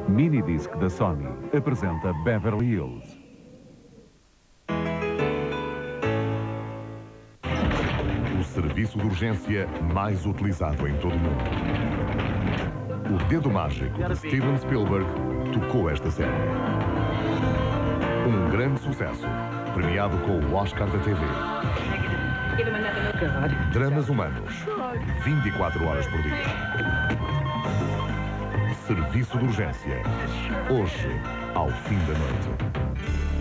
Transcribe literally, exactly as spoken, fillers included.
Minidisc da Sony apresenta Beverly Hills. O serviço de urgência mais utilizado em todo o mundo. O dedo mágico de Steven Spielberg tocou esta série. Um grande sucesso, premiado com o Oscar da T V. Dramas humanos, vinte e quatro horas por dia. Serviço de urgência, hoje, ao fim da noite.